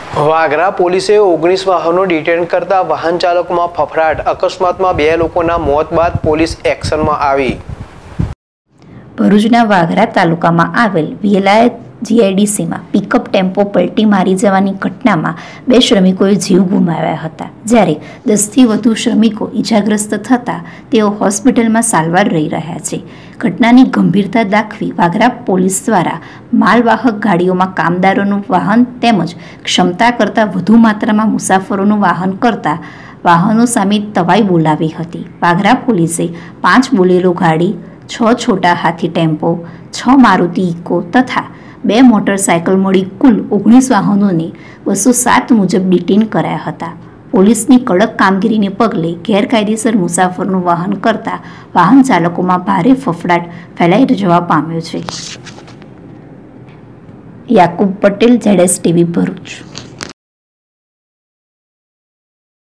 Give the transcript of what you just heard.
વાગરા પોલીસે 19 વાહનો ડિટેન કરતા વાહન ચાલકોમાં ફફડાટ. અકસ્માતમાં 2 લોકોના મોત બાદ પોલીસ એક્શનમાં આવી. ભરૂચના વાગરા તાલુકામાં આવેલ વિલાયત જીઆઈડીસીમાં પિકઅપ ટેમ્પો પલટી મારી જવાની ઘટનામાં 2 શ્રમિકોએ જીવ ગુમાવ્યા હતા, જ્યારે 10થી વધુ શ્રમિકો ઈજાગ્રસ્ત થતા તેઓ હોસ્પિટલમાં સારવાર લઈ રહ્યા છે. ઘટનાની ગંભીરતા દાખવી વાગરા પોલીસ દ્વારા માલવાહક ગાડીઓમાં કામદારોનું વાહન તેમજ ક્ષમતા કરતાં વધુ માત્રામાં મુસાફરોનું વાહન કરતા વાહનો સામે તવાઈ બોલાવી હતી. વાગરા પોલીસે 5 બોલેરો ગાડી, 6 છોટા હાથી ટેમ્પો, 6 મારુતિ ઇકો તથા 2 મોટરસાયકલ મળી કુલ 19 વાહનોને 207 મુજબ ડિટેન કર્યા હતા. પોલીસની કડક કામગીરીને પગલે ગેરકાયદેસર મુસાફરનું વહન કરતા વાહન ચાલકોમાં ભારે ફફડાટ ફેલાઈ જવા પામ્યો છે. યાકુબ પટેલ, ZSTV ભરૂચ.